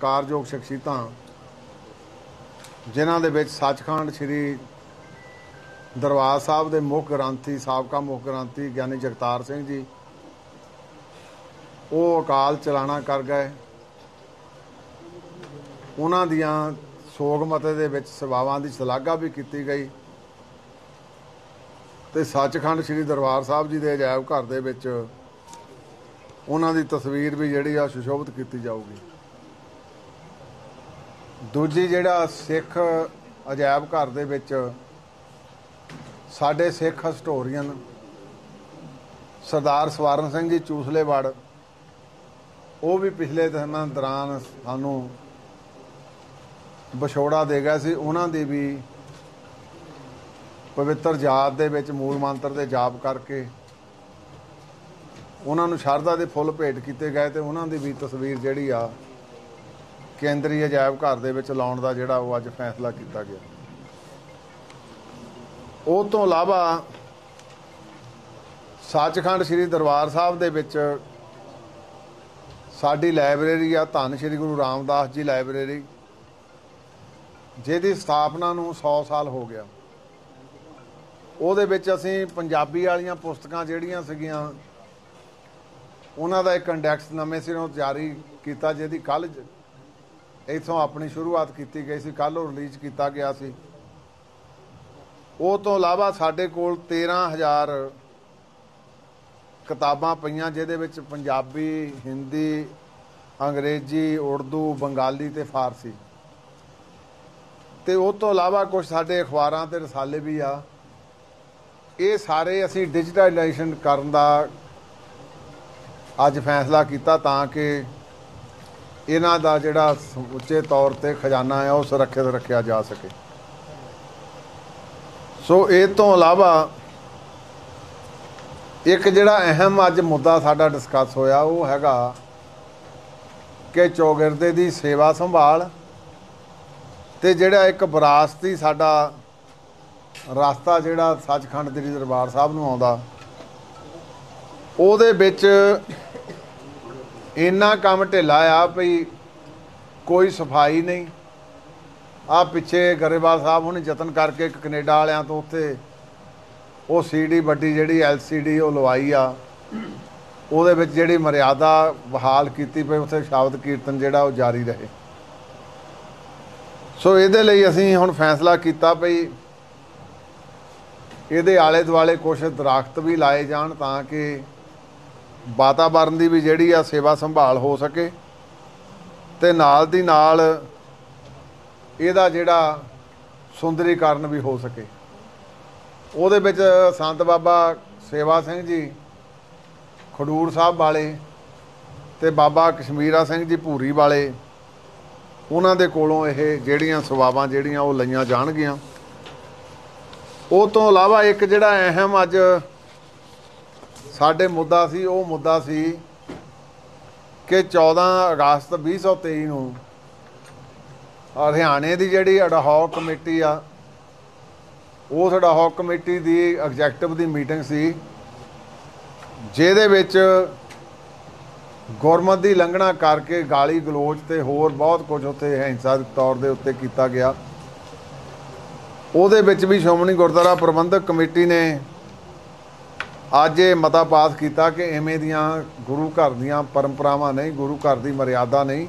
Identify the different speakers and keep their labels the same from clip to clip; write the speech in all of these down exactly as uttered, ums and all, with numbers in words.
Speaker 1: सत्कारयोग शख्सियतां जिन्हां दे विच सचखंड श्री दरबार साहब के मुख ग्रंथी साबका मुख ग्रंथी ज्ञानी जगतार सिंह जी वो अकाल चलाना कर गए। उन्हां दियां सोग मते दे विच सभावां दी शलाघा भी की गई ते सचखंड श्री दरबार साहब जी के अजायब घर दे विच उन्हां दी तस्वीर भी जिहड़ी आ सुशोभित की जाऊगी। दूजी जिहड़ा सिख अजायब घर दे विच साडे सिख हिस्टोरीअन सरदार सवारण सिंह जी चूसलेवड़ वो भी पिछले दिनां दौरान सानू विछोड़ा दे गए सी। उन्हां दी भी पवित्र जात दे विच मूल मंत्र दे जाप करके उन्हां नूं शरधा दे फुੱਲ भेंट किए गए ते उन्हां दी भी तस्वीर जिहड़ी आ केंद्री अजायब घर दे विच लाउण दा जिहड़ा वो अज फैसला किया गया। उस तो इलावा सचखंड श्री दरबार साहब दे विच साडी लाइब्रेरी आ धन श्री गुरु रामदास जी लाइब्रेरी जिहदी स्थापना नूं सौ साल हो गया। ਉਹਦੇ ਵਿੱਚ ਅਸੀਂ ਪੰਜਾਬੀ ਵਾਲੀਆਂ ਪੁਸਤਕਾਂ ਜਿਹੜੀਆਂ ਸੀਗੀਆਂ ਉਹਨਾਂ ਦਾ ਇੱਕ ਇੰਡੈਕਸ ਨਵੇਂ ਸਿਰੋਂ ਜਾਰੀ ਕੀਤਾ ਜਿਹਦੀ ਕੱਲ ਇੱਥੋਂ ਆਪਣੀ ਸ਼ੁਰੂਆਤ ਕੀਤੀ ਗਈ ਸੀ। ਕੱਲ ਉਹ ਰਿਲੀਜ਼ ਕੀਤਾ ਗਿਆ ਸੀ। ਉਹ ਤੋਂ ਇਲਾਵਾ ਸਾਡੇ ਕੋਲ तेरह हज़ार ਕਿਤਾਬਾਂ ਪਈਆਂ ਜਿਹਦੇ ਵਿੱਚ ਪੰਜਾਬੀ ਹਿੰਦੀ ਅੰਗਰੇਜ਼ੀ ਉਰਦੂ ਬੰਗਾਲੀ ਤੇ ਫਾਰਸੀ ਤੇ ਉਹ ਤੋਂ ਇਲਾਵਾ ਕੁਝ ਸਾਡੇ ਅਖਬਾਰਾਂ ਤੇ ਰਸਾਲੇ ਵੀ ਆ। ਇਹ ਸਾਰੇ ਅਸੀਂ ਡਿਜੀਟਲਾਈਜੇਸ਼ਨ ਕਰਨ ਦਾ ਅੱਜ ਫੈਸਲਾ ਕੀਤਾ ਤਾਂ ਕਿ ਇਹਨਾਂ ਦਾ ਜਿਹੜਾ ਉੱਚੇ ਤੌਰ ਤੇ ਖਜ਼ਾਨਾ ਹੈ ਉਹ ਸੁਰੱਖਿਅਤ ਰੱਖਿਆ ਜਾ ਸਕੇ। ਸੋ ਇਹ ਤੋਂ ਇਲਾਵਾ ਇੱਕ ਜਿਹੜਾ ਅਹਿਮ ਅੱਜ ਮੁੱਦਾ ਸਾਡਾ ਡਿਸਕਸ ਹੋਇਆ ਉਹ ਹੈਗਾ ਕਿ ਚੌਗਿਰਦੇ ਦੀ ਸੇਵਾ ਸੰਭਾਲ ਤੇ ਜਿਹੜਾ ਇੱਕ ਵਿਰਾਸਤੀ ਸਾਡਾ ਰਸਤਾ ਜਿਹੜਾ ਸੱਚਖੰਡ ਦੇ ਦਰਬਾਰ ਸਾਹਿਬ ਨੂੰ ਆਉਂਦਾ ਉਹਦੇ ਵਿੱਚ ਇੰਨਾ ਕੰਮ ਢਿੱਲਾ ਆ ਭਈ ਕੋਈ ਸਫਾਈ ਨਹੀਂ। ਆ ਪਿੱਛੇ ਗਰੇਵਾਲ ਸਾਹਿਬ ਹੁਣੇ ਯਤਨ ਕਰਕੇ ਇੱਕ ਕੈਨੇਡਾ ਵਾਲਿਆਂ ਤੋਂ ਉੱਥੇ ਉਹ ਸੀ ਡੀ ਵੱਡੀ ਜਿਹੜੀ ਐਲ ਸੀ ਡੀ ਉਹ ਲਵਾਈ ਆ ਉਹਦੇ ਵਿੱਚ ਜਿਹੜੀ ਮਰਿਆਦਾ ਬਹਾਲ ਕੀਤੀ ਪਈ ਉੱਥੇ ਸ਼ਬਦ ਕੀਰਤਨ ਜਿਹੜਾ ਉਹ ਜਾਰੀ ਰਹੇ। ਸੋ ਇਹਦੇ ਲਈ ਅਸੀਂ ਹੁਣ ਫੈਸਲਾ ਕੀਤਾ ਭਈ ਇਹਦੇ ਆਲੇ ਦੁਆਲੇ ਕੁਛ ਦਰਖਤ ਵੀ ਲਾਏ ਜਾਣ ਤਾਂ ਕਿ ਵਾਤਾਵਰਨ ਦੀ ਵੀ ਜਿਹੜੀ ਆ ਸੇਵਾ ਸੰਭਾਲ ਹੋ ਸਕੇ ਤੇ ਨਾਲ ਦੀ ਨਾਲ ਇਹਦਾ ਜਿਹੜਾ ਸੁੰਦਰੀਕਰਨ ਵੀ ਹੋ ਸਕੇ। ਉਹਦੇ ਵਿੱਚ ਸੰਤ ਬਾਬਾ ਸੇਵਾ ਸਿੰਘ ਜੀ ਖਡੂਰ ਸਾਹਿਬ ਵਾਲੇ ਤੇ ਬਾਬਾ ਕਸ਼ਮੀਰਾ ਸਿੰਘ ਜੀ ਭੂਰੀ ਵਾਲੇ ਉਹਨਾਂ ਦੇ ਕੋਲੋਂ ਇਹ ਜਿਹੜੀਆਂ ਸੇਵਾਵਾਂ ਜਿਹੜੀਆਂ ਉਹ ਲਈਆਂ ਜਾਣਗੀਆਂ। ਉਹ ਤੋਂ ਇਲਾਵਾ ਇੱਕ ਜਿਹੜਾ ਅਹਿਮ ਅੱਜ ਸਾਡੇ ਮੁੱਦਾ ਸੀ ਉਹ ਮੁੱਦਾ ਸੀ ਕਿ चौदह अगस्त बीस सौ तेई ਨੂੰ ਹਰਿਆਣੇ ਦੀ ਜਿਹੜੀ ਅਡਹੌਕ ਕਮੇਟੀ ਆ ਉਸ ਅਡਹੌਕ ਕਮੇਟੀ ਦੀ ਐਗਜ਼ੈਕਟਿਵ ਦੀ ਮੀਟਿੰਗ ਸੀ ਜਿਹਦੇ ਵਿੱਚ ਗੁਰਮਤ ਦੀ ਲੰਘਣਾ ਕਰਕੇ ਗਾਲੀ ਗਲੋਚ ਤੇ ਹੋਰ ਬਹੁਤ ਕੁਝ ਉੱਥੇ ਹਿੰਸਕ ਤੌਰ ਦੇ ਉੱਤੇ ਕੀਤਾ ਗਿਆ। ਉਹਦੇ ਵਿੱਚ ਵੀ ਸ਼੍ਰੋਮਣੀ ਗੁਰਦੁਆਰਾ ਪ੍ਰਬੰਧਕ ਕਮੇਟੀ ਨੇ ਅੱਜ ਇਹ ਮਤਾ ਪਾਸ ਕੀਤਾ ਕਿ ਐਵੇਂ ਦੀਆਂ ਗੁਰੂ ਘਰ ਦੀਆਂ ਪਰੰਪਰਾਵਾਂ ਨਹੀਂ, ਗੁਰੂ ਘਰ ਦੀ ਮਰਿਆਦਾ ਨਹੀਂ।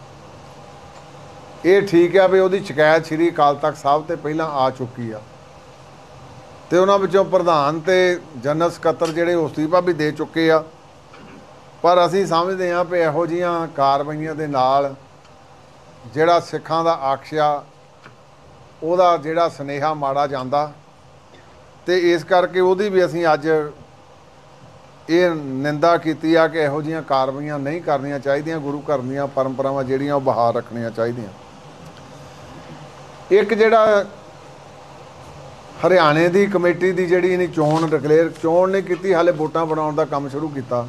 Speaker 1: ਇਹ ਠੀਕ ਆ ਵੀ ਉਹਦੀ ਸ਼ਿਕਾਇਤ ਸ਼੍ਰੀ ਅਕਾਲ ਤਖਤ ਸਾਹਿਬ ਤੇ ਪਹਿਲਾਂ ਆ ਚੁੱਕੀ ਆ ਤੇ ਉਹਨਾਂ ਵਿੱਚੋਂ ਪ੍ਰਧਾਨ ਤੇ ਜਨਰਲ ਸਕੱਤਰ ਜਿਹੜੇ ਉਹ ਅਸਤੀਫਾ ਵੀ ਦੇ ਚੁੱਕੇ ਆ। ਪਰ ਅਸੀਂ ਸਮਝਦੇ ਹਾਂ ਵੀ ਇਹੋ ਜਿਹੀਆਂ ਕਾਰਵਾਈਆਂ ਦੇ ਨਾਲ ਜਿਹੜਾ ਸਿੱਖਾਂ ਦਾ ਆਖਿਆ ਉਹਦਾ ਜਿਹੜਾ ਸੁਨੇਹਾ ਮਾੜਾ ਜਾਂਦਾ ਤੇ ਇਸ ਕਰਕੇ ਉਹਦੀ ਵੀ ਅਸੀਂ ਅੱਜ ਇਹ ਨਿੰਦਾ ਕੀਤੀ ਆ ਕਿ ਇਹੋ ਜਿਹੀਆਂ ਕਾਰਵਾਈਆਂ ਨਹੀਂ ਕਰਨੀਆਂ ਚਾਹੀਦੀਆਂ। ਗੁਰੂ ਘਰ ਦੀਆਂ ਪਰੰਪਰਾਵਾਂ ਜਿਹੜੀਆਂ ਉਹ ਬਹਾਲ ਰੱਖਣੀਆਂ ਚਾਹੀਦੀਆਂ। ਇੱਕ ਜਿਹੜਾ ਹਰਿਆਣੇ ਦੀ ਕਮੇਟੀ ਦੀ ਜਿਹੜੀ ਇਹਨੇ ਚੋਣ ਡਿਕਲੇਅਰ ਚੋਣ ਨਹੀਂ ਕੀਤੀ, ਹਾਲੇ ਵੋਟਾਂ ਬਣਾਉਣ ਦਾ ਕੰਮ ਸ਼ੁਰੂ ਕੀਤਾ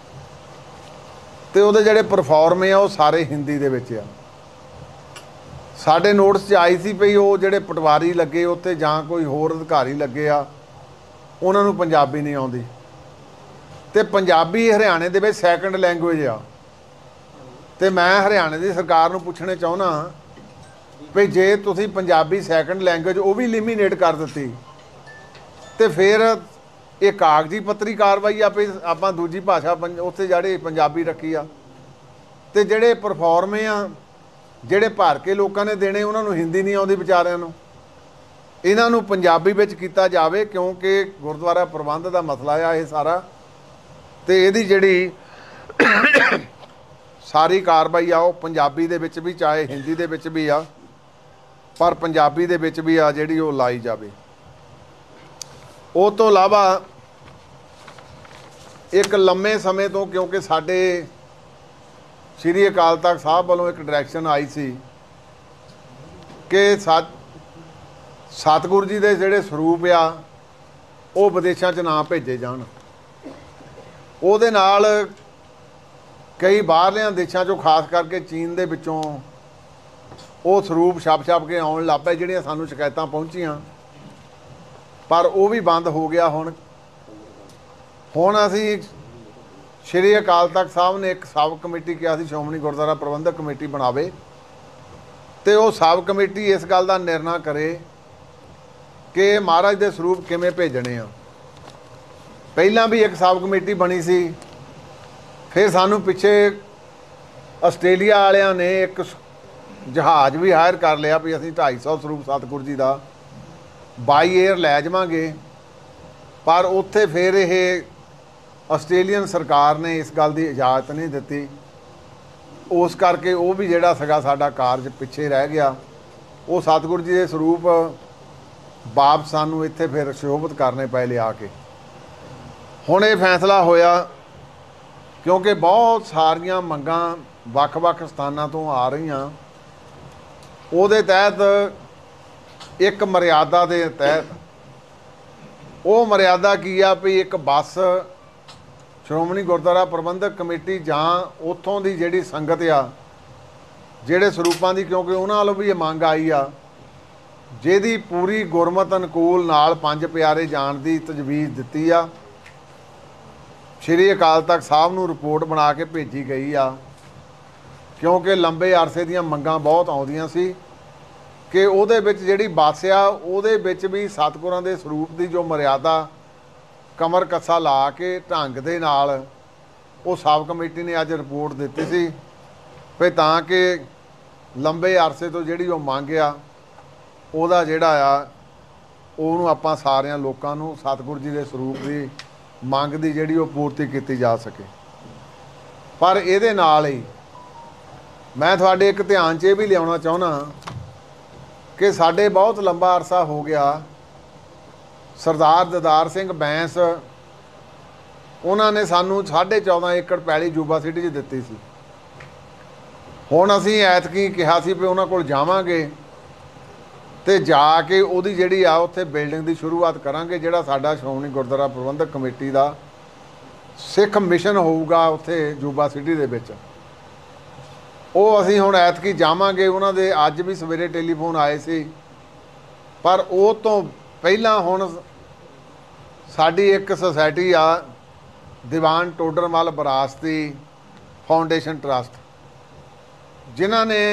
Speaker 1: ਤੇ ਉਹਦੇ ਜਿਹੜੇ ਪਰਫਾਰਮ ਆ ਉਹ ਸਾਰੇ ਹਿੰਦੀ ਦੇ ਵਿੱਚ ਆ। ਸਾਡੇ ਨੋਟਿਸ 'ਚ ਆਈ ਸੀ ਪਈ ਉਹ ਜਿਹੜੇ ਪਟਵਾਰੀ ਲੱਗੇ ਉੱਥੇ ਜਾਂ ਕੋਈ ਹੋਰ ਅਧਿਕਾਰੀ ਲੱਗੇ ਆ ਉਹਨਾਂ ਨੂੰ ਪੰਜਾਬੀ ਨਹੀਂ ਆਉਂਦੀ ਤੇ ਪੰਜਾਬੀ ਹਰਿਆਣੇ ਦੇ ਵਿੱਚ ਸੈਕੰਡ ਲੈਂਗੁਏਜ ਆ तो मैं हरियाणे की सरकार नूं पुछना चाहुंदा भी जे तुसीं पंजाबी सैकंड लैंग्वेज वो भी लिमीनेट कर दी तो फिर ये कागजी पत्तरी कार्रवाई आ भी आपां दूजी भाषा उत्थे जिहड़ी पंजाबी रखी आ ते जिहड़े परफॉर्मे आ जिहड़े भर के लोगों ने देने उन्होंने हिंदी नहीं आउंदी विचारिਆਂ ਨੂੰ इन्हां नूं पंजाबी विच कीता जावे क्योंकि गुरुद्वारा प्रबंध का मसला आ ये सारा तो इहदी जिहड़ी सारी कार्रवाई आ पंजाबी दे विच भी चाहे हिंदी दे विच भी आ पर पंजाबी दे विच भी आ जिहड़ी वो लाई जावे। उस तो इलावा एक लंबे समय तो क्योंकि साडे श्री अकाल तख्त साहब वालों एक डायरैक्शन आई सी कि सत सतगुरु जी के जोड़े स्वरूप आ वो विदेशों च ना भेजे जान। ਉਹਦੇ ਨਾਲ कई बाहरलियां देशों चों खास करके चीन दे विचों वो ਸਰੂਪ छप छप के आउण लग पए जिहड़ियां सानूं शिकायतां पहुंचियां पर वो भी बंद हो गया। हुण हुण असीं श्री अकाल तख्त साहब ने एक सब कमेटी किया सी श्रोमणी गुरुद्वारा प्रबंधक कमेटी बनावे ते वो सब कमेटी इस गल का निर्णय करे कि महाराज दे ਸਰੂਪ किवें भेजणे आ। पहलां भी एक सब कमेटी बनी सी फिर सानू पिछे आस्ट्रेलिया वालियां ने एक जहाज़ भी हायर कर लिया भी असीं ढाई सौ ਸਰੂਪ सतगुरु जी का बाई एयर लै जावांगे पर उत्थे फिर ये ਆਸਟ੍ਰੇਲੀਅਨ सरकार ने इस गल की इजाज़त नहीं दिती उस करके वो भी जिहड़ा सगा साडा कारज पिछे रह गया। वो सतगुरु जी के ਸਰੂਪ वापस सानू इत्थे फिर शोभित करने पए लिया के। हुण ये फैसला होया क्योंकि बहुत सारियां मंगां वख-वख स्थानां तो आ रहीआं उहदे तहत एक मर्यादा के तहत वो मर्यादा की आ भी एक बस श्रोमणी गुरुद्वारा प्रबंधक कमेटी जां उत्थों दी जिहड़ी संगत आ जिहड़े ਸਰੂਪਾਂ दी क्योंकि उन्हां वालों भी ये मंग आई आ जिहदी पूरी गुरमत अनुकूल नाल पंज प्यारे जाण दी तजवीज़ दित्ती आ। श्री अकाल तख्त साहब नूं रिपोर्ट बना के भेजी गई आ क्योंकि लंबे अरसे दीयां मंगां बहुत आउंदियां सी कि उहदे विच जिहड़ी बस आ उहदे विच भी सतगुरां दे ਸਰੂਪ दी जो मर्यादा कमर कस्सा ला के ढंग दे नाल वो सब कमेटी ने अज रिपोर्ट दित्ती सी भी तां कि लंबे अरसे तो जिहड़ी वो मंग आ ਉਹਦਾ ਜਿਹੜਾ ਆ ਉਹਨੂੰ ਆਪਾਂ ਸਾਰਿਆਂ ਲੋਕਾਂ ਨੂੰ ਸਤਿਗੁਰੂ ਜੀ ਦੇ ਸਰੂਪ ਦੀ ਮੰਗ ਦੀ ਜਿਹੜੀ ਉਹ ਪੂਰਤੀ ਕੀਤੀ ਜਾ ਸਕੇ। ਪਰ ਇਹਦੇ ਨਾਲ ਹੀ ਮੈਂ ਤੁਹਾਡੇ ਇੱਕ ਧਿਆਨ 'ਚ ਇਹ ਵੀ ਲਿਆਉਣਾ ਚਾਹੁੰਦਾ ਕਿ ਸਾਡੇ ਬਹੁਤ ਲੰਬਾ ਅਰਸਾ ਹੋ ਗਿਆ ਸਰਦਾਰ ਦਦਾਰ ਸਿੰਘ ਬੈਂਸ ਉਹਨਾਂ ਨੇ ਸਾਨੂੰ ਸਾਢੇ ਚੌਦਾਂ ਏਕੜ ਪੈਲੀ ਜੂਬਾ ਸਿਟੀ 'ਚ ਦਿੱਤੀ ਸੀ। ਹੁਣ ਅਸੀਂ ਐਤਕੀ ਕਿਹਾ ਸੀ ਵੀ ਉਹਨਾਂ ਕੋਲ ਜਾਵਾਂਗੇ ਤੇ ਜਾ ਕੇ ਉਹਦੀ ਜਿਹੜੀ ਆ ਉੱਥੇ ਬਿਲਡਿੰਗ ਦੀ ਸ਼ੁਰੂਆਤ ਕਰਾਂਗੇ ਜਿਹੜਾ ਸਾਡਾ ਸ਼੍ਰੋਮਣੀ ਗੁਰਦੁਆਰਾ ਪ੍ਰਬੰਧਕ ਕਮੇਟੀ ਦਾ ਸਿੱਖ ਮਿਸ਼ਨ ਹੋਊਗਾ ਉੱਥੇ ਜੂਬਾ ਸਿਟੀ ਦੇ ਵਿੱਚ। ਉਹ ਅਸੀਂ ਹੁਣ ਐਤਕੀ ਜਾਵਾਂਗੇ। ਉਹਨਾਂ ਦੇ ਅੱਜ ਵੀ ਸਵੇਰੇ ਟੈਲੀਫੋਨ ਆਏ ਸੀ ਪਰ ਉਹ ਤੋਂ ਪਹਿਲਾਂ ਹੁਣ ਸਾਡੀ ਇੱਕ ਸੁਸਾਇਟੀ ਆ ਦੀਵਾਨ ਟੋਡਰਮਲ ਵਿਰਾਸਤੀ ਫਾਊਂਡੇਸ਼ਨ ਟਰਸਟ ਜਿਨ੍ਹਾਂ ਨੇ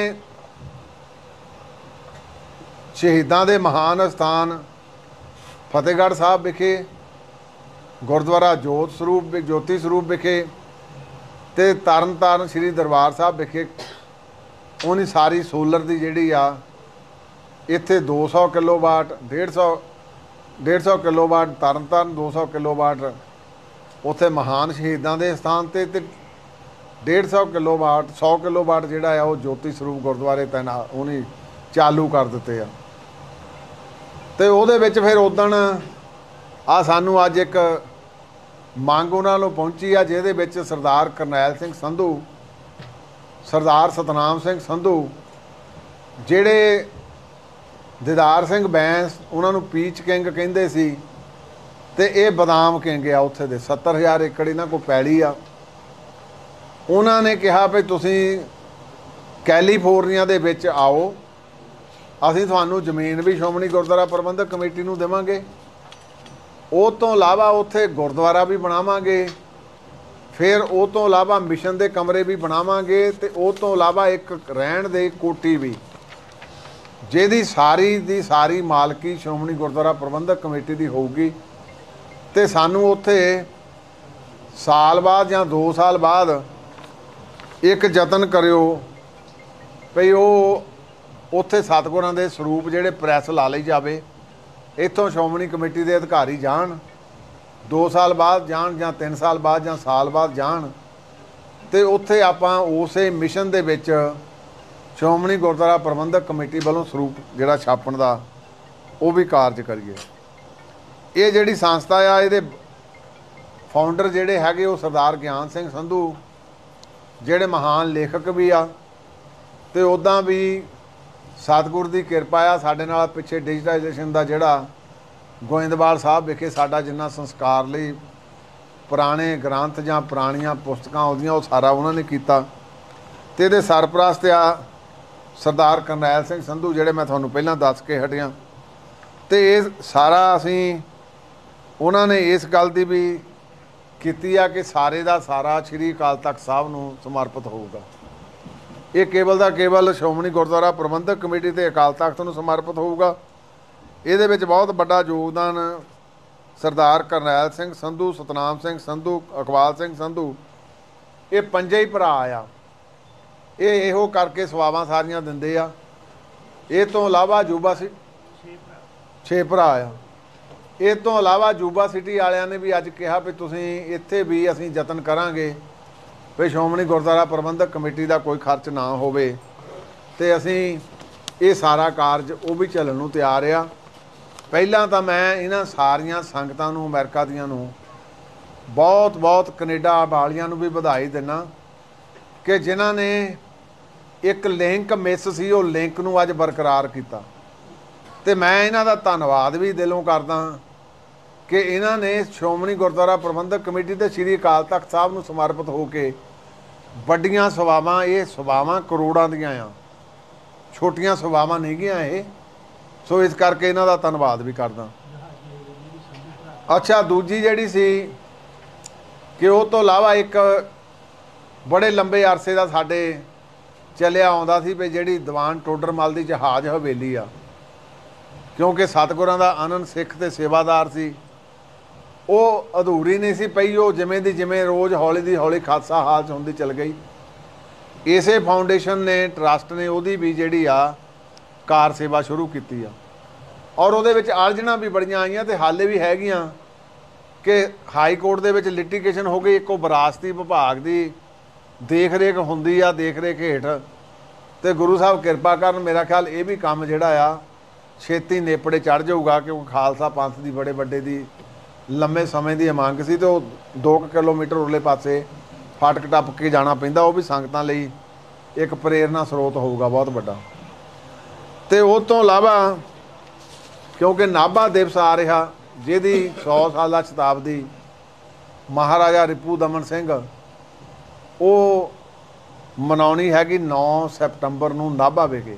Speaker 1: शहीदों के महान स्थान फतेहगढ़ साहब विखे गुरुद्वारा जोत ਸਰੂਪ ज्योति ਸਰੂਪ विखे ते तरन तारण श्री दरबार साहब विखे उन्हीं सारी सोलर की जिहड़ी आ इत्थे दो सौ किलो वाट डेढ़ सौ डेढ़ सौ किलो वाट तरन तारण दो सौ किलो वाट उत्थे महान शहीदों के स्थान ते ते डेढ़ सौ किलो वाट सौ किलो वाट जिहड़ा आ वो ज्योति ਸਰੂਪ गुरुद्वारे तैना उन्हीं चालू कर दिते आ। तो ਉਹਦੇ ਵਿੱਚ फिर उदण आ सानू अज एक ਮੰਗ ਉਹਨਾਂ ਨੂੰ ਪਹੁੰਚੀ ਆ ਜਿਹਦੇ ਵਿੱਚ ਸਰਦਾਰ ਕਰਨੈਲ ਸਿੰਘ ਸੰਧੂ ਸਰਦਾਰ ਸਤਨਾਮ ਸਿੰਘ ਸੰਧੂ ਜਿਹੜੇ ਦਿਦਾਰ ਸਿੰਘ ਬੈਂਸ ਉਹਨਾਂ ਨੂੰ ਪੀਚ ਕਿੰਗ ਕਹਿੰਦੇ ਸੀ ਤੇ ਇਹ ਬਦਾਮ ਕਿੰਗ ਆ ਉੱਥੇ ਦੇ ਸੱਤਰ ਹਜ਼ਾਰ ਏਕੜ ਇਹਨਾਂ ਕੋਲ ਪੈਲੀ ਆ। ਉਹਨਾਂ ਨੇ ਕਿਹਾ ਵੀ ਤੁਸੀਂ ਕੈਲੀਫੋਰਨੀਆ ਦੇ ਵਿੱਚ ਆਓ ਅਸੀਂ ਤੁਹਾਨੂੰ ਜ਼ਮੀਨ ਵੀ ਸ਼੍ਰੋਮਣੀ ਗੁਰਦੁਆਰਾ ਪ੍ਰਬੰਧਕ ਕਮੇਟੀ ਨੂੰ ਦੇਵਾਂਗੇ। ਉਹ ਤੋਂ ਇਲਾਵਾ ਉੱਥੇ ਗੁਰਦੁਆਰਾ ਵੀ ਬਣਾਵਾਂਗੇ फिर वो तो इलावा मिशन के कमरे भी बनावांगे तो वो तो इलावा एक रहन दे कोठी भी जिहदी सारी दी सारी मालकी श्रोमणी गुरुद्वारा प्रबंधक कमेटी की होगी। तो सानू उत्थे साल बाद या दो साल बाद एक यतन करियो भई वो उत्थे सतगुरां दे सरूप जिहड़े प्रैस ला लई जावे, इत्थों श्रोमणी कमेटी के अधिकारी जाण, दो साल बाद जाण जां तीन साल बाद जां साल बाद जाण, तो उत्थे आपां उसे मिशन दे विच श्रोमणी गुरुद्वारा प्रबंधक कमेटी वालों सरूप जिहड़ा छापण दा वो भी कारज करिए। ये जिहड़ी संस्था आ इहदे फाउंडर जिहड़े हैगे वो सरदार ज्ञान सिंह संधू जिहड़े महान लेखक भी आ, तो उदां भी सतगुर की किरपा आ साडे नाल पिछे डिजिटाइजेशन का जिहड़ा गोइंदवाल साहब विखे साडा जिन्ना संस्कार लई पुराने ग्रंथ जां पुराणियां पुस्तकां आउंदियां वो सारा उन्होंने कीता। ते इहदे सरपरस्त आ सरदार करनैल सिंह संधू जिहड़े मैं तुहानूं पहलां दस के हटिया। तो ये सारा असीं उन्होंने इस गल की भी कीती आ कि सारे का सारा श्री अकाल तख्त साहब नूं समर्पित होऊगा। ये केवल का केवल श्रोमणी गुरुद्वारा प्रबंधक कमेटी ते अकाल तख्त नूं समर्पित होऊगा। इहदे विच बहुत बड़ा योगदान सरदार करनैल सिंह संधू, सतनाम सिंह संधू, अकबाल सिंह संधू, ये पंजे ही भरा आ। ये इहो करके सवावां सारियां दिंदे आ। ये तो इलावा जूबा सी छे भरा आ। ये तो इलावा जूबा सिटी वालियां ने भी अज कहा भी तुसीं इत्थे भी असीं यतन करांगे भी श्रोमणी गुरुद्वारा प्रबंधक कमेटी का कोई खर्च ना होवे, ते असीं ये सारा कारज वो भी झल्लण नूं तैयार आ। ਪਹਿਲਾਂ ਤਾਂ ਮੈਂ ਇਹਨਾਂ ਸਾਰੀਆਂ ਸੰਗਤਾਂ ਨੂੰ ਅਮਰੀਕਾ ਦੀਆਂ ਨੂੰ ਬਹੁਤ ਬਹੁਤ ਕੈਨੇਡਾ ਵਾਲਿਆਂ ਨੂੰ ਵੀ ਵਧਾਈ ਦਿੰਦਾ ਕਿ ਜਿਨ੍ਹਾਂ ਨੇ ਇੱਕ ਲਿੰਕ ਮਿਸ ਸੀ ਉਹ ਲਿੰਕ ਨੂੰ ਅੱਜ ਬਰਕਰਾਰ ਕੀਤਾ। ਤੇ ਮੈਂ ਇਹਨਾਂ ਦਾ ਧੰਨਵਾਦ ਵੀ ਦਿਲੋਂ ਕਰਦਾ ਕਿ ਇਹਨਾਂ ਨੇ ਸ਼੍ਰੋਮਣੀ ਗੁਰਦੁਆਰਾ ਪ੍ਰਬੰਧਕ ਕਮੇਟੀ ਤੇ ਸ੍ਰੀ ਅਕਾਲ ਤਖਤ ਸਾਹਿਬ ਨੂੰ ਸਮਰਪਿਤ ਹੋ ਕੇ ਵੱਡੀਆਂ ਸੇਵਾਵਾਂ, ਇਹ ਸੇਵਾਵਾਂ ਕਰੋੜਾਂ ਦੀਆਂ ਆ, ਛੋਟੀਆਂ ਸੇਵਾਵਾਂ ਨਹੀਂ ਗੀਆਂ ਇਹ। सो इस करके इन्हां दा धन्नवाद भी करदा। अच्छा दूजी जिहड़ी सी कि वो तो इलावा एक बड़े लंबे अरसे का साडे चलिया आउंदा सी भी जिहड़ी दीवान टोडरमल दी जहाज हवेली आ, क्योंकि सतगुरां दा आनंद सिख ते सेवादार सी, वो अधूरी नहीं सी पई, वो जिवें दी जिवें रोज़ हौली दी हौली खासा हाल च हुंदी चल गई। इसे फाउंडेशन ने ट्रस्ट ने उहदी भी जिहड़ी आ कार सेवा शुरू की आ और वो आलझना भी बड़ियां आईयां ते हाले भी हैगियां कि हाई कोर्ट दे विच लिटिगेशन हो गई। एक विरासती विभाग की देख रेख हुंदी आ, देख रेख हेठ ते गुरु साहब किरपा करन मेरा ख्याल ये भी काम जिहड़ा आ छेती नेपड़े चढ़ जाऊगा, क्योंकि खालसा पंथ की बड़े बड़े दी लंबे समय की मंग सी तो दो किलोमीटर उरले पासे फाटक टप के जाना पैंदा, वो भी संगतां लई एक प्रेरणा स्रोत होऊगा बहुत बड़ा। तो उस तो इलावा क्योंकि नाभा दिवस आ रहा जिहदी सौ साला शताब्दी महाराजा रिपू दमन सिंह वो मनाउणी हैगी नौ सैप्टंबर नूं नाभा विखे।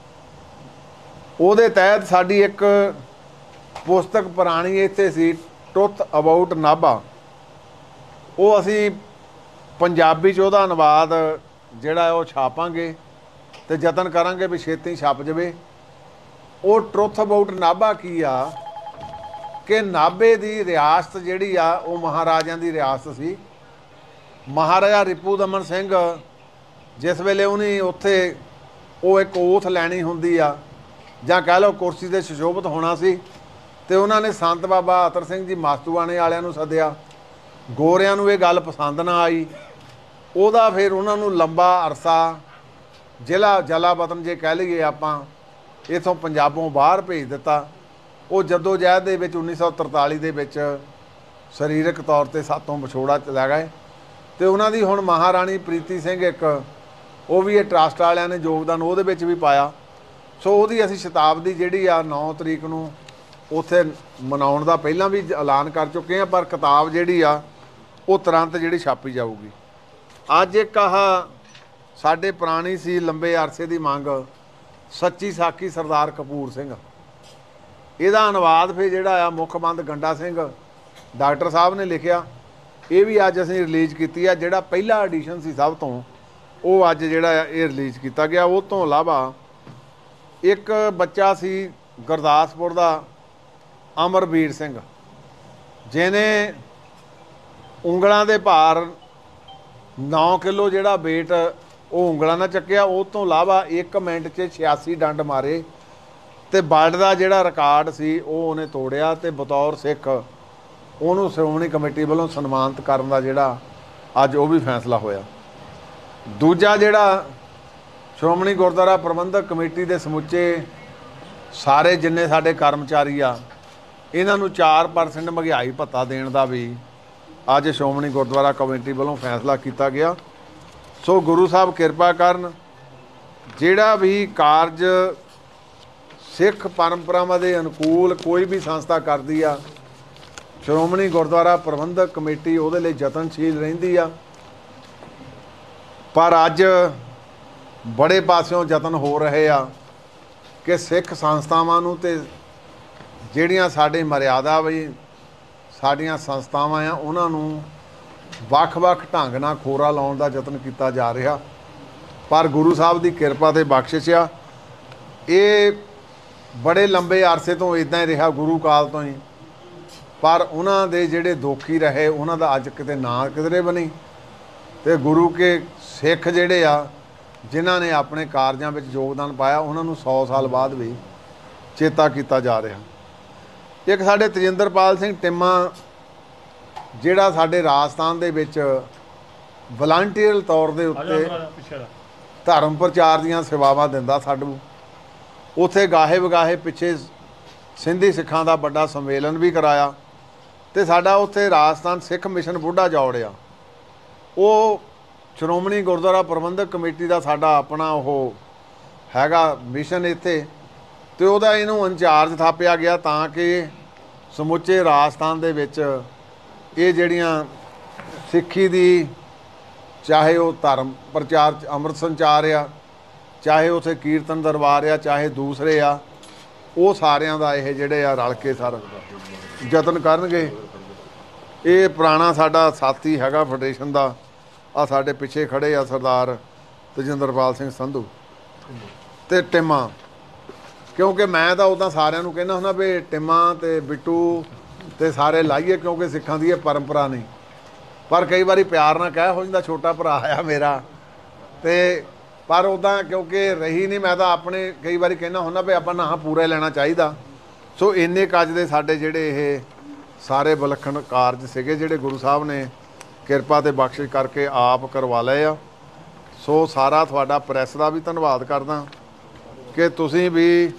Speaker 1: उहदे तहत साडी एक पुस्तक पुरानी इत्थे सी ट्रुथ अबाउट नाभा, वो असी पंजाबी च उहदा अनुवाद जिहड़ा वो छापांगे तो यतन करांगे भी छेती छप जाए। वो ट्रुथ अबाउट नाभा की आ कि नाभे की रियासत जिहड़ी आ वो महाराजा की रियासत सी। महाराजा रिपू दमन सिंह जिस वेले उन्हें उत्थे वो एक ओथ लैनी हुंदी आ जां कह लो कुर्सी ते सुशोभित होना सी, ते उन्होंने संत बाबा अतर सिंह जी मास्तूआणे वालियां नूं सद्दिया। गोरियां नूं ये गल पसंद ना आई, उहदा फिर उन्होंने लंबा अरसा जिला जलावतन जे कह लीए आपां इथों पंजाबों बाहर भेज दिता। वो जदोजहद दे विच उन्नीस सौ तरताली दे विच सरीरक तौर पर सातों विछोड़ा चला गए। तो उन्हों की हुण महाराणी प्रीति सिंह एक वो भी ये ट्रस्ट वालियां ने योगदान उहदे विच भी पाया। सो उहदी असीं शताब्दी जिहड़ी आ नौ तरीक नूं उत्थे मनाउण दा पहिलां भी ऐलान कर चुके हैं, पर किताब जिहड़ी आ वो तुरंत जिहड़ी छापी जाऊगी। अज एक आह साडे पुरानी सी लंबे अरसे की मंग सच्ची साखी सरदार कपूर सिंह, इहदा अनुवाद फिर जिहड़ा आ मुखबंद गंडा सिंह डॉक्टर साहब ने लिखिया। ये भी अज असीं रिलीज़ की है। जिहड़ा पहला एडिशन सी सब तो वो अज जिहड़ा ये रिलीज़ किया गया। उस तो इलावा एक बच्चा सी गुरदासपुर का अमरवीर सिंह, जिहने ਉਂਗਲਾਂ ਦੇ ਭਾਰ नौ किलो ਜਿਹੜਾ वेट ਉਹ ਉਂਗਲਾਂ ਨਾਲ ਚੱਕਿਆ। ਉਸ ਤੋਂ ਇਲਾਵਾ एक मिनट 'ਚ छियासी ਡੰਡ ਮਾਰੇ ਤੇ ਵਰਲਡ ਦਾ ਜਿਹੜਾ ਰਿਕਾਰਡ ਸੀ ਉਹ ਉਹਨੇ ਤੋੜਿਆ ਤੇ ਬਤੌਰ ਸਿੱਖ ਉਹਨੂੰ ਸ਼੍ਰੋਮਣੀ ਕਮੇਟੀ ਵੱਲੋਂ ਸਨਮਾਨਿਤ ਕਰਨ ਦਾ ਜਿਹੜਾ ਅੱਜ ਉਹ ਵੀ ਫੈਸਲਾ ਹੋਇਆ। ਦੂਜਾ ਜਿਹੜਾ ਸ਼੍ਰੋਮਣੀ ਗੁਰਦੁਆਰਾ ਪ੍ਰਬੰਧਕ ਕਮੇਟੀ ਦੇ ਸਮੁੱਚੇ ਸਾਰੇ ਜਿੰਨੇ ਸਾਡੇ ਕਰਮਚਾਰੀ ਆ ਇਹਨਾਂ ਨੂੰ ਚਾਰ ਪਰਸੈਂਟ ਮਹਿੰਗਾਈ ਭੱਤਾ ਦੇਣ ਦਾ ਵੀ ਅੱਜ ਸ਼੍ਰੋਮਣੀ ਗੁਰਦੁਆਰਾ ਕਮੇਟੀ ਵੱਲੋਂ ਫੈਸਲਾ ਕੀਤਾ ਗਿਆ। ਸੋ ਗੁਰੂ ਸਾਹਿਬ ਕਿਰਪਾ ਕਰਨ, ਜਿਹੜਾ ਵੀ ਕਾਰਜ ਸਿੱਖ ਪਰੰਪਰਾਵਾਂ ਦੇ ਅਨੁਕੂਲ ਕੋਈ ਵੀ ਸੰਸਥਾ ਕਰਦੀ ਆ, ਸ਼੍ਰੋਮਣੀ ਗੁਰਦੁਆਰਾ ਪ੍ਰਬੰਧਕ ਕਮੇਟੀ ਉਹਦੇ ਲਈ ਯਤਨਸ਼ੀਲ ਰਹਿੰਦੀ ਆ। ਪਰ ਅੱਜ ਬੜੇ ਪਾਸਿਓਂ ਯਤਨ ਹੋ ਰਹੇ ਆ ਕਿ ਸਿੱਖ ਸੰਸਥਾਵਾਂ ਨੂੰ ਤੇ ਜਿਹੜੀਆਂ ਸਾਡੇ ਮਰਿਆਦਾ ਵੀ ਸਾਡੀਆਂ ਸੰਸਥਾਵਾਂ ਆ ਉਹਨਾਂ ਨੂੰ ਵੱਖ-ਵੱਖ ਢੰਗ ਨਾਲ ਖੋਰਾ ਲਾਉਣ ਦਾ ਯਤਨ ਕੀਤਾ ਜਾ ਰਿਹਾ। ਪਰ ਗੁਰੂ ਸਾਹਿਬ ਦੀ ਕਿਰਪਾ ਤੇ ਬਖਸ਼ਿਸ਼ ਆ, ਇਹ ਬੜੇ ਲੰਬੇ ਅਰਸੇ ਤੋਂ ਇਦਾਂ ਹੀ ਰਿਹਾ, ਗੁਰੂ ਕਾਲ ਤੋਂ ਹੀ। ਪਰ ਉਹਨਾਂ ਦੇ ਜਿਹੜੇ ਦੋਖੀ ਰਹੇ ਉਹਨਾਂ ਦਾ ਅੱਜ ਕਿਤੇ ਨਾਂ ਕਿਧਰੇ ਬਣੀ ਤੇ ਗੁਰੂ ਕੇ ਸਿੱਖ ਜਿਹੜੇ ਆ ਜਿਨ੍ਹਾਂ ਨੇ ਆਪਣੇ ਕਾਰਜਾਂ ਵਿੱਚ ਯੋਗਦਾਨ ਪਾਇਆ ਉਹਨਾਂ ਨੂੰ ਸੌ ਸਾਲ ਬਾਅਦ ਵੀ ਚੇਤਾ ਕੀਤਾ ਜਾ ਰਿਹਾ। ਇੱਕ ਸਾਡੇ ਤਜਿੰਦਰਪਾਲ ਸਿੰਘ ਟਿੰਮਾ ਜਿਹੜਾ ਸਾਡੇ ਰਾਜਸਥਾਨ ਦੇ ਵਿੱਚ ਵਲੰਟੀਅਰ ਤੌਰ ਦੇ ਉੱਤੇ ਧਰਮ ਪ੍ਰਚਾਰ ਦੀਆਂ ਸੇਵਾਵਾਂ ਦਿੰਦਾ, ਸਾਨੂੰ ਉੱਥੇ ਗਾਹੇ ਵਗਾਹੇ ਪਿੱਛੇ ਸਿੰਧੀ ਸਿੱਖਾਂ ਦਾ ਵੱਡਾ ਸੰਮੇਲਨ ਵੀ ਕਰਾਇਆ ਤੇ ਸਾਡਾ ਉੱਥੇ ਰਾਜਸਥਾਨ ਸਿੱਖ ਮਿਸ਼ਨ ਬੁੱਢਾ ਜੋੜਿਆ। ਉਹ ਸ਼੍ਰੋਮਣੀ ਗੁਰਦੁਆਰਾ ਪ੍ਰਬੰਧਕ ਕਮੇਟੀ ਦਾ ਸਾਡਾ ਆਪਣਾ ਉਹ ਹੈਗਾ ਮਿਸ਼ਨ ਇੱਥੇ, ਤੇ ਉਹਦਾ ਇਹਨੂੰ ਇੰਚਾਰਜ ਥਾਪਿਆ ਗਿਆ ਤਾਂ ਕਿ ਸਮੁੱਚੇ ਰਾਜਸਥਾਨ ਦੇ ਵਿੱਚ ਇਹ ਜਿਹੜੀਆਂ ਸਿੱਖੀ ਦੀ ਚਾਹੇ ਉਹ ਧਰਮ ਪ੍ਰਚਾਰ ਅੰਮ੍ਰਿਤ ਸੰਚਾਰ ਆ, ਚਾਹੇ ਉੱਥੇ ਕੀਰਤਨ ਦਰਬਾਰ ਆ, ਚਾਹੇ ਦੂਸਰੇ ਆ, ਉਹ ਸਾਰਿਆਂ ਦਾ ਇਹ ਜਿਹੜੇ ਆ ਰਲ ਕੇ ਸਰ ਯਤਨ ਕਰਨਗੇ। ਇਹ ਪੁਰਾਣਾ ਸਾਡਾ ਸਾਥੀ ਹੈਗਾ ਫੈਡਰੇਸ਼ਨ ਦਾ, ਆ ਸਾਡੇ ਪਿੱਛੇ ਖੜੇ ਆ ਸਰਦਾਰ ਤਜਿੰਦਰਪਾਲ ਸਿੰਘ ਸੰਧੂ ਤੇ ਟਿੰਮਾ, ਕਿਉਂਕਿ ਮੈਂ ਤਾਂ ਉੱਦਾਂ ਸਾਰਿਆਂ ਨੂੰ ਕਹਿੰਦਾ ਹੁੰਦਾ ਵੀ ਟਿੰਮਾ ਤੇ ਬਿੱਟੂ ਤੇ ਸਾਰੇ ਲਾਈਏ, ਕਿਉਂਕਿ ਸਿੱਖਾਂ ਦੀ ਇਹ ਪਰੰਪਰਾ ਨਹੀਂ। ਪਰ ਕਈ ਵਾਰੀ ਪਿਆਰ ਨਾਲ ਕਹਿ ਹੋ ਜਾਂਦਾ ਛੋਟਾ ਭਰਾ ਆ ਮੇਰਾ, ਤੇ ਪਰ ਉੱਦਾਂ ਕਿਉਂਕਿ ਰਹੀ ਨਹੀਂ, ਮੈਂ ਤਾਂ ਆਪਣੇ ਕਈ ਵਾਰੀ ਕਹਿੰਦਾ ਹੁੰਦਾ ਵੀ ਆਪਾਂ ਨਾਂ ਪੂਰਾ ਲੈਣਾ ਚਾਹੀਦਾ। ਸੋ ਇੰਨੇ ਕੱਜ ਦੇ ਸਾਡੇ ਜਿਹੜੇ ਇਹ ਸਾਰੇ ਵਿਲੱਖਣ ਕਾਰਜ ਸੀਗੇ ਜਿਹੜੇ ਗੁਰੂ ਸਾਹਿਬ ਨੇ ਕਿਰਪਾ ਤੇ ਬਖਸ਼ਿਸ਼ ਕਰਕੇ ਆਪ ਕਰਵਾ ਲਏ ਆ। ਸੋ ਸਾਰਾ ਤੁਹਾਡਾ ਪ੍ਰੈਸ ਦਾ ਵੀ ਧੰਨਵਾਦ ਕਰਦਾ ਕਿ ਤੁਸੀਂ ਵੀ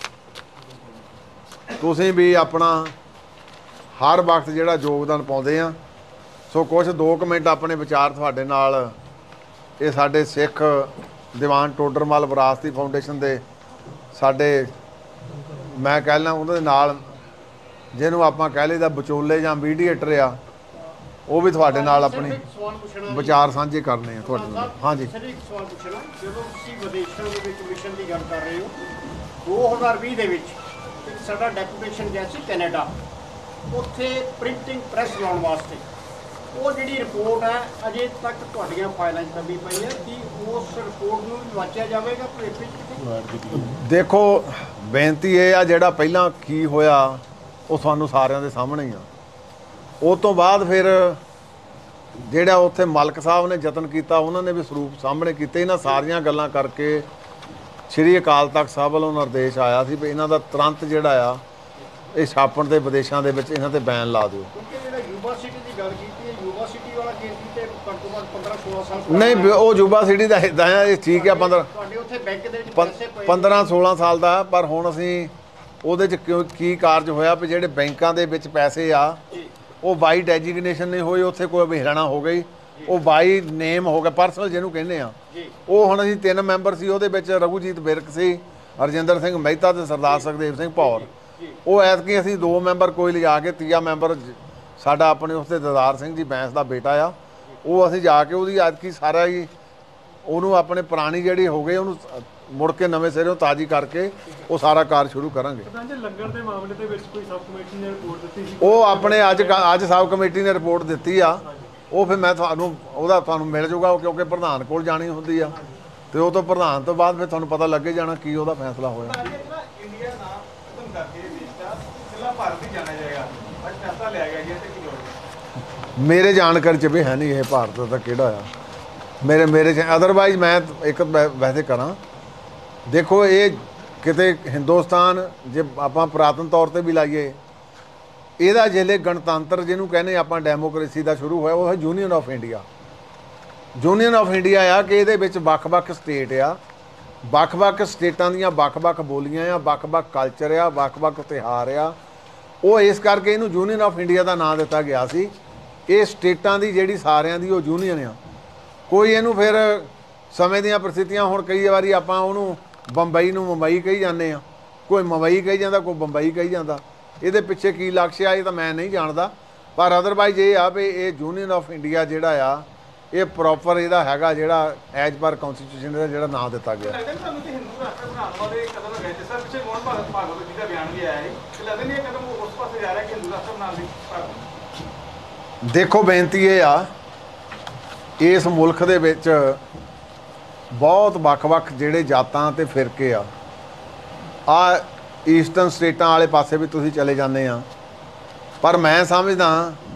Speaker 1: ਤੁਸੀਂ ਵੀ ਆਪਣਾ ਹਰ ਵਕਤ ਜਿਹੜਾ ਯੋਗਦਾਨ ਪਾਉਂਦੇ ਆ। ਸੋ ਕੁਛ ਦੋ ਕੁ ਮਿੰਟ ਆਪਣੇ ਵਿਚਾਰ ਤੁਹਾਡੇ ਨਾਲ ਇਹ ਸਾਡੇ ਸਿੱਖ ਦੀਵਾਨ ਟੋਡਰਮਲ ਵਿਰਾਸਤੀ ਫਾਊਂਡੇਸ਼ਨ ਦੇ ਸਾਡੇ ਮੈਂ ਕਹਿ ਲਾਂ ਉਹਨਾਂ ਦੇ ਨਾਲ ਜਿਹਨੂੰ ਆਪਾਂ ਕਹਿ ਲਈਦਾ ਵਿਚੋਲੇ ਜਾਂ ਮੀਡੀਏਟਰ ਆ, ਉਹ ਵੀ ਤੁਹਾਡੇ ਨਾਲ ਆਪਣੀ ਵਿਚਾਰ ਸਾਂਝੇ ਕਰਨੇ ਆ ਤੁਹਾਡੇ ਨਾਲ। ਹਾਂਜੀ
Speaker 2: ਸਰ, ਇੱਕ ਸਵਾਲ ਪੁੱਛਣਾ, ਜਦੋਂ ਤੁਸੀਂ ਵਿਦੇਸ਼ਾਂ ਦੇ ਵਿੱਚ ਮਿਸ਼ਨ ਦੀ ਗੱਲ ਕਰ ਰਹੇ ਹੋ, ਦੋ ਹਜ਼ਾਰ ਵੀਹ ਦੇ ਵਿੱਚ ਇੱਕ ਸਾਡਾ ਡੈਪੂਟੇਸ਼ਨ ਗਿਆ ਸੀ ਕੈਨੇਡਾ, ਉੱਥੇ ਪ੍ਰਿੰਟਿੰਗ ਪ੍ਰੈਸ ਲਾਉਣ ਵਾਸਤੇ। ਉਹ ਜਿਹੜੀ ਰਿਪੋਰਟ ਹੈ ਅਜੇ ਤੱਕ ਤੁਹਾਡੀਆਂ ਫਾਈਲਾਂ 'ਚ ਦਬੀ ਪਈ ਹੈ, ਕਿ ਉਸ ਰਿਪੋਰਟ ਨੂੰ ਵੀ ਵਾਚਿਆ ਜਾਵੇਗਾ ਭਵਿੱਖ ਵਿੱਚ?
Speaker 1: ਦੇਖੋ ਬੇਨਤੀ ਇਹ ਆ, ਜਿਹੜਾ ਪਹਿਲਾਂ ਕੀ ਹੋਇਆ ਉਹ ਤੁਹਾਨੂੰ ਸਾਰਿਆਂ ਦੇ ਸਾਹਮਣੇ ਹੀ ਆ। ਉਸ ਤੋਂ ਬਾਅਦ ਫਿਰ ਜਿਹੜਾ ਉੱਥੇ ਮਲਕ ਸਾਹਿਬ ਨੇ ਯਤਨ ਕੀਤਾ, ਉਹਨਾਂ ਨੇ ਵੀ ਸਰੂਪ ਸਾਹਮਣੇ ਕੀਤੇ। ਇਹਨਾਂ ਸਾਰੀਆਂ ਗੱਲਾਂ ਕਰਕੇ ਸ਼੍ਰੀ ਅਕਾਲ ਤਖਤ ਸਾਹਿਬ ਵੱਲੋਂ ਨਿਰਦੇਸ਼ ਆਇਆ ਸੀ ਵੀ ਇਹਨਾਂ ਦਾ ਤੁਰੰਤ ਜਿਹੜਾ ਆ ਇਹ ਛਾਪਣ ਦੇ ਵਿਦੇਸ਼ਾਂ ਦੇ ਵਿੱਚ ਇਹਨਾਂ ਤੇ ਬੈਨ ਲਾ ਦਿਓ।
Speaker 2: ਕਿਉਂਕਿ ਜਿਹੜਾ ਯੂਬਾ ਸਿਟੀ ਦੀ ਗੱਲ ਕੀਤੀ ਹੈ, ਯੂਬਾ ਸਿਟੀ ਵਾਲਾ ਕੇਸ ਵੀ ਤੇ ਘੱਟੋ ਘੱਟ ਪੰਦਰਾਂ ਸੋਲਾਂ ਸਾਲ
Speaker 1: ਨਹੀਂ, ਉਹ ਯੂਬਾ ਸਿਟੀ ਦਾ ਇੱਦਾਂ ਆ, ਇਹ ਠੀਕ ਆ ਪੰਦਰਾਂ
Speaker 2: ਤੁਹਾਡੇ ਉੱਥੇ ਬੈਂਕ ਦੇ ਵਿੱਚ ਪੈਸੇ ਪਏ
Speaker 1: ਪੰਦਰਾਂ ਸੋਲਾਂ ਸਾਲ ਦਾ। ਪਰ ਹੁਣ ਅਸੀਂ ਉਹਦੇ 'ਚ ਕਿਉਂ ਕੀ ਕਾਰਜ ਹੋਇਆ ਵੀ ਜਿਹੜੇ ਬੈਂਕਾਂ ਦੇ ਵਿੱਚ ਪੈਸੇ ਆ ਉਹ ਬਾਈ ਡੈਜੀਗਨੇਸ਼ਨ ਨਹੀਂ ਹੋਈ, ਉੱਥੇ ਕੋਈ ਅਵਹੇਲਣਾ ਹੋ ਗਈ, ਉਹ ਬਾਈ ਨੇਮ ਹੋ ਗਿਆ, ਪਰਸਨਲ ਜਿਹਨੂੰ ਕਹਿੰਦੇ ਆ। ਉਹ ਹੁਣ ਅਸੀਂ ਤਿੰਨ ਮੈਂਬਰ ਸੀ, ਉਹਦੇ ਵਿੱਚ ਰਘੂਜੀਤ ਬਿਰਕ ਸੀ, ਹਰਜਿੰਦਰ ਸਿੰਘ ਮਹਿਤਾ ਤੇ ਸਰਦਾਰ ਸੁਖਦੇਵ ਸਿੰਘ ਭੌਰ। ਉਹ ਐਤਕੀ ਅਸੀਂ ਦੋ ਮੈਂਬਰ ਕੋਈ ਲਿਜਾ ਕੇ, ਤੀਆ ਮੈਂਬਰ ਸਾਡਾ ਆਪਣੇ ਉਸਤੇ ਦਦਾਰ ਸਿੰਘ ਜੀ ਬੈਂਸ ਦਾ ਬੇਟਾ ਆ, ਉਹ ਅਸੀਂ ਜਾ ਕੇ ਉਹਦੀ ਐਤਕੀ ਸਾਰਾ ਹੀ ਉਹਨੂੰ ਆਪਣੇ ਪੁਰਾਣੀ ਜਿਹੜੀ ਹੋ ਗਈ ਉਹਨੂੰ ਮੁੜ ਕੇ ਨਵੇਂ ਸਿਰੋਂ ਤਾਜ਼ੀ ਕਰਕੇ ਉਹ ਸਾਰਾ ਕਾਰ ਸ਼ੁਰੂ ਕਰਾਂਗੇ।
Speaker 3: ਲੰਗਰ ਦੇ ਮਾਮਲੇ ਦੇ ਵਿੱਚ ਕੋਈ ਸਬ ਕਮੇਟੀ ਨੇ ਰਿਪੋਰਟ ਦਿੱਤੀ ਸੀ,
Speaker 1: ਉਹ ਆਪਣੇ ਅੱਜ ਅੱਜ ਸਬ ਕਮੇਟੀ ਨੇ ਰਿਪੋਰਟ ਦਿੱਤੀ ਆ, ਉਹ ਫਿਰ ਮੈਂ ਤੁਹਾਨੂੰ ਉਹਦਾ ਤੁਹਾਨੂੰ ਮਿਲ ਜੂਗਾ, ਕਿਉਂਕਿ ਪ੍ਰਧਾਨ ਕੋਲ ਜਾਣੀ ਹੁੰਦੀ ਆ, ਤੇ ਉਹ ਤੋਂ ਪ੍ਰਧਾਨ ਤੋਂ ਬਾਅਦ ਫਿਰ ਤੁਹਾਨੂੰ ਪਤਾ ਲੱਗੇ ਜਾਣਾ ਕੀ ਉਹਦਾ ਫੈਸਲਾ ਹੋਇਆ।
Speaker 3: ਇੰਡੀਆ ਨਾਮ ਖਤਮ ਕਰਕੇ ਦੇਸ਼ ਦਾ ਇਕੱਲਾ ਭਾਰਤ ਹੀ ਜਾਣਿਆ ਜਾਏਗਾ, ਅੱਜ ਫੈਸਲਾ ਲਿਆ ਗਿਆ ਜੀ ਤੇ ਕੀ ਹੋਵੇਗਾ?
Speaker 1: ਮੇਰੇ ਜਾਣਕਾਰੀ 'ਚ ਵੀ ਹੈ ਨਹੀਂ ਇਹ ਭਾਰਤ ਦਾ ਕਿਹੜਾ ਆ, ਮੇਰੇ ਮੇਰੇ 'ਚ ਅਦਰਵਾਈਜ਼ ਮੈਂ ਇੱਕ ਵੈਸੇ ਕਰਾਂ, ਦੇਖੋ ਇਹ ਕਿਤੇ ਹਿੰਦੁਸਤਾਨ ਜੇ ਆਪਾਂ ਪੁਰਾਤਨ ਤੌਰ ਤੇ ਵੀ ਲਾਈਏ, ਇਹਦਾ ਜਿਹੜੇ ਗਣਤੰਤਰ ਜਿਹਨੂੰ ਕਹਿੰਦੇ ਆਪਾਂ ਡੈਮੋਕ੍ਰੇਸੀ ਦਾ ਸ਼ੁਰੂ ਹੋਇਆ ਉਹ ਹੈ union of India. Union of India ਆ ਕਿ ਇਹਦੇ ਵਿੱਚ ਵੱਖ-ਵੱਖ ਸਟੇਟ ਆ, ਵੱਖ-ਵੱਖ ਸਟੇਟਾਂ ਦੀਆਂ ਵੱਖ-ਵੱਖ ਬੋਲੀਆਂ ਆ, ਵੱਖ-ਵੱਖ ਕਲਚਰ ਆ, ਵੱਖ-ਵੱਖ ਤਿਉਹਾਰ ਆ, ਉਹ ਇਸ ਕਰਕੇ ਇਹਨੂੰ ਯੂਨੀਅਨ ਆਫ ਇੰਡੀਆ ਦਾ ਨਾਂ ਦਿੱਤਾ ਗਿਆ ਸੀ। ਇਹ ਸਟੇਟਾਂ ਦੀ ਜਿਹੜੀ ਸਾਰਿਆਂ ਦੀ ਉਹ ਯੂਨੀਅਨ ਆ। ਕੋਈ ਇਹਨੂੰ ਫਿਰ ਸਮੇਂ ਦੀਆਂ ਪ੍ਰਸਥਿਤੀਆਂ, ਹੁਣ ਕਈ ਵਾਰੀ ਆਪਾਂ ਉਹਨੂੰ ਬੰਬਈ ਨੂੰ ਮੁੰਬਈ ਕਹੀ ਜਾਂਦੇ ਆ, ਕੋਈ ਮੁੰਬਈ ਕਹੀ ਜਾਂਦਾ, ਕੋਈ ਬੰਬਈ ਕਹੀ ਜਾਂਦਾ, ਇਹਦੇ ਪਿੱਛੇ ਕੀ ਲਕਸ਼ ਆ ਇਹ ਤਾਂ ਮੈਂ ਨਹੀਂ ਜਾਣਦਾ, ਪਰ ਅਦਰਵਾਈਜ਼ ਇਹ ਆ ਵੀ ਇਹ ਯੂਨੀਅਨ ਆਫ ਇੰਡੀਆ ਜਿਹੜਾ ਆ ਇਹ ਪ੍ਰੋਪਰ ਇਹਦਾ ਹੈਗਾ ਜਿਹੜਾ ਐਜ ਪਰ ਕਨਸਟੀਟਿਊਸ਼ਨ ਦਾ ਜਿਹੜਾ ਨਾਂ ਦਿੱਤਾ ਗਿਆ।
Speaker 3: ਤੁਹਾਨੂੰ ਕਿ ਹਿੰਦੂ ਰਾਸ਼ਟਰ ਬਣਾਉਣ ਵਾਲੇ ਕਦਮ ਹੈਗੇ ਜਿਸ ਤਰ੍ਹਾਂ ਪਿੱਛੇ ਮੋਹਨ ਭਾਗਵਤ ਭਾਗਵਤ ਜੀ ਦਾ ਬਿਆਨ ਵੀ ਆਇਆ ਹੈ, ਕਿ ਲੱਗਦਾ ਨਹੀਂ ਇਹ ਕਦਮ ਉਸ ਪਾਸੇ ਜਾ ਰਿਹਾ ਕਿ ਹਿੰਦੂ ਰਾਸ਼ਟਰ ਬਣਾਉਣ ਦੀ?
Speaker 1: ਦੇਖੋ ਬੇਨਤੀ ਇਹ ਆ, ਇਸ ਮੁਲਕ ਦੇ ਵਿੱਚ ਬਹੁਤ ਵੱਖ-ਵੱਖ ਜਿਹੜੇ ਜਾਤਾਂ ਤੇ ਫਿਰਕੇ ਆ, ਆ ਈਸਟਰਨ ਸਟੇਟਾਂ ਵਾਲੇ ਪਾਸੇ ਵੀ ਤੁਸੀਂ ਚਲੇ ਜਾਂਦੇ ਆ, ਪਰ ਮੈਂ ਸਮਝਦਾ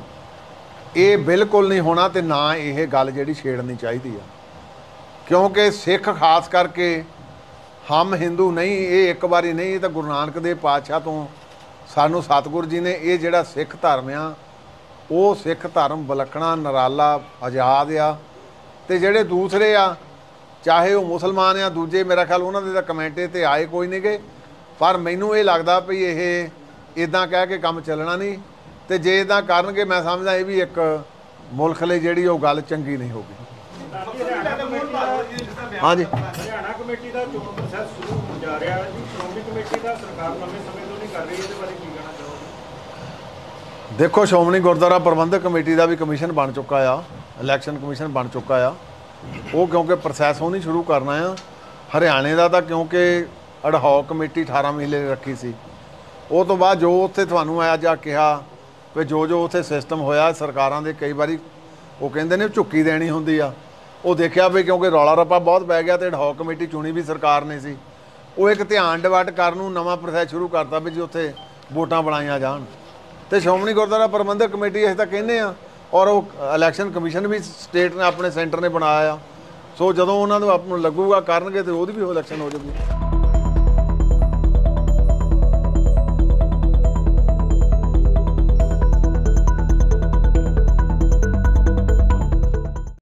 Speaker 1: ਇਹ ਬਿਲਕੁਲ ਨਹੀਂ ਹੋਣਾ, ਤੇ ਨਾ ਇਹ ਗੱਲ ਜਿਹੜੀ ਛੇੜਨੀ ਚਾਹੀਦੀ ਆ, ਕਿਉਂਕਿ ਸਿੱਖ ਖਾਸ ਕਰਕੇ ਹਮ ਹਿੰਦੂ ਨਹੀਂ, ਇਹ ਇੱਕ ਵਾਰੀ ਨਹੀਂ, ਇਹ ਤਾਂ ਗੁਰੂ ਨਾਨਕ ਦੇਵ ਪਾਤਸ਼ਾਹ ਤੋਂ ਸਾਨੂੰ ਸਤਿਗੁਰੂ ਜੀ ਨੇ ਇਹ ਜਿਹੜਾ ਸਿੱਖ ਧਰਮ ਆ ਉਹ ਸਿੱਖ ਧਰਮ ਵਿਲੱਖਣਾ ਨਿਰਾਲਾ ਆਜ਼ਾਦ ਆ, ਤੇ ਜਿਹੜੇ ਦੂਸਰੇ ਆ ਚਾਹੇ ਉਹ ਮੁਸਲਮਾਨ ਆ ਦੂਜੇ, ਮੇਰਾ ਖਿਆਲ ਉਹਨਾਂ ਦੇ ਤਾਂ ਕਮੈਂਟੇ ਤੇ ਆਏ ਕੋਈ ਨਹੀਂ ਗਏ, ਪਰ ਮੈਨੂੰ ਇਹ ਲੱਗਦਾ ਵੀ ਇਹ ਇੱਦਾਂ ਕਹਿ ਕੇ ਕੰਮ ਚੱਲਣਾ ਨਹੀਂ, ਤੇ ਜੇ ਇੱਦਾਂ ਕਰਨਗੇ ਮੈਂ ਸਮਝਦਾ ਇਹ ਵੀ ਇੱਕ ਮੁਲਕ ਲਈ ਜਿਹੜੀ ਉਹ ਗੱਲ ਚੰਗੀ ਨਹੀਂ ਹੋਊਗੀ। ਹਾਂਜੀ,
Speaker 2: ਹਰਿਆਣਾ ਕਮੇਟੀ ਦਾ ਚੋਣ ਪ੍ਰੋਸੈਸ ਸ਼ੁਰੂ ਹੋ ਜਾ ਰਿਹਾ ਜੀ, ਸ਼੍ਰੋਮਣੀ ਕਮੇਟੀ ਦਾ ਸਰਕਾਰ ਲੰਮੇ ਸਮੇਂ ਤੋਂ ਨਹੀਂ ਕਰ ਰਹੀ, ਇਹਦੇ ਬਾਰੇ ਕੀ ਕਹਿਣਾ ਚਾਹੋਗੇ?
Speaker 1: ਦੇਖੋ ਸ਼੍ਰੋਮਣੀ ਗੁਰਦੁਆਰਾ ਪ੍ਰਬੰਧਕ ਕਮੇਟੀ ਦਾ ਵੀ ਕਮਿਸ਼ਨ ਬਣ ਚੁੱਕਾ ਆ, ਇਲੈਕਸ਼ਨ ਕਮਿਸ਼ਨ ਬਣ ਚੁੱਕਾ ਆ, ਉਹ ਕਿਉਂਕਿ ਪ੍ਰੋਸੈਸ ਉਹ ਨਹੀਂ ਸ਼ੁਰੂ ਕਰਨਾ ਆ। ਹਰਿਆਣੇ ਦਾ ਤਾਂ ਕਿਉਂਕਿ ਅਡਹੌਕ ਕਮੇਟੀ ਅਠਾਰਾਂ ਮਹੀਨੇ ਰੱਖੀ ਸੀ, ਉਹ ਤੋਂ ਬਾਅਦ ਜੋ ਉੱਥੇ ਤੁਹਾਨੂੰ ਅੱਜ ਆ ਕਿਹਾ ਵੀ ਜੋ ਜੋ ਉੱਥੇ ਸਿਸਟਮ ਹੋਇਆ ਸਰਕਾਰਾਂ ਦੇ, ਕਈ ਵਾਰੀ ਉਹ ਕਹਿੰਦੇ ਨੇ ਝੁੱਕੀ ਦੇਣੀ ਹੁੰਦੀ ਆ, ਉਹ ਦੇਖਿਆ ਵੀ ਕਿਉਂਕਿ ਰੌਲਾ ਰੱਪਾ ਬਹੁਤ ਪੈ ਗਿਆ ਤੇ ਅਡਹੌਕ ਕਮੇਟੀ ਚੁਣੀ ਵੀ ਸਰਕਾਰ ਨੇ ਸੀ, ਉਹ ਇੱਕ ਧਿਆਨ ਡਿਵਰਟ ਕਰਨ ਨੂੰ ਨਵਾਂ ਪ੍ਰੋਸੈਸ ਸ਼ੁਰੂ ਕਰਤਾ ਵੀ ਜੀ ਉੱਥੇ ਵੋਟਾਂ ਬਣਾਈਆਂ ਜਾਣ, ਤੇ ਸ਼੍ਰੋਮਣੀ ਗੁਰਦੁਆਰਾ ਪ੍ਰਬੰਧਕ ਕਮੇਟੀ ਅਸੀਂ ਤਾਂ ਕਹਿੰਦੇ ਆ, ਔਰ ਉਹ ਇਲੈਕਸ਼ਨ ਕਮਿਸ਼ਨ ਵੀ ਸਟੇਟ ਨੇ ਆਪਣੇ ਸੈਂਟਰ ਨੇ ਬਣਾਇਆ ਆ, ਸੋ ਜਦੋਂ ਉਹਨਾਂ ਨੂੰ ਆਪ ਨੂੰ ਲੱਗੂਗਾ ਕਰਨਗੇ ਤੇ ਉਹਦੀ ਵੀ ਇਲੈਕਸ਼ਨ ਹੋ ਜਾਊਗੀ।